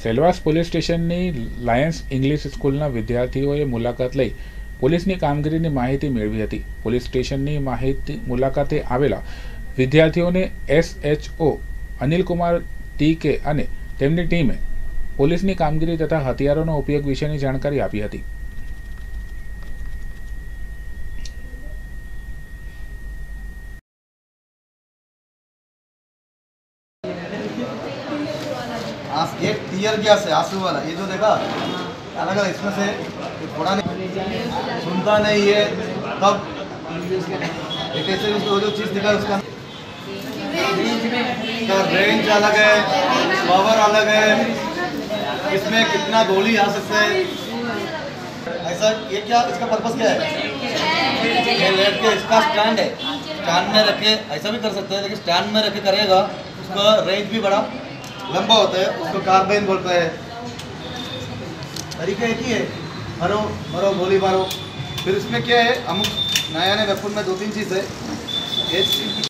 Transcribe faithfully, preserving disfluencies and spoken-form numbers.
Silvassa police સ્ટેશનની Lions English સ્કૂલના વિદ્યાર્થીઓએ મુલાકાત લઈ પોલીસની કામગીરીની માહિતી મેળવી હતી। પોલીસ સ્ટેશનની માહિતી મુલાકાતે આવેલા વિદ્યાર્થીઓને એસએચઓ અનિલકુમાર ટી કે અને તેમની ટીમે પોલીસની કામગીરી તથા હથિયારોનો ઉપયોગ વિશેની જાણકારી આપી હતી। एक टीयर गैस है आंसू वाला, ये जो देखा अलग अलग, इसमें से थोड़ा नहीं सुनता नहीं है, तब एक ऐसे उसको जो चीज़ दिखा उसका तो रेंज अलग है, पावर अलग है, इसमें कितना गोली आ सकता है। ऐसा ये क्या इसका पर्पस क्या है? ये लेट के इसका स्टैंड है, स्टैंड में रखे ऐसा भी कर सकते हैं, लेकिन स्टैंड में रखे करेगा उसका रेंज भी बड़ा लंबा होता है, उसको कार्बाइन बोलता है। तरीका एक ही है, मारो मारो गोली मारो। फिर इसमें क्या है, अमुक नया नया वेपन में दो तीन चीज़ है। एक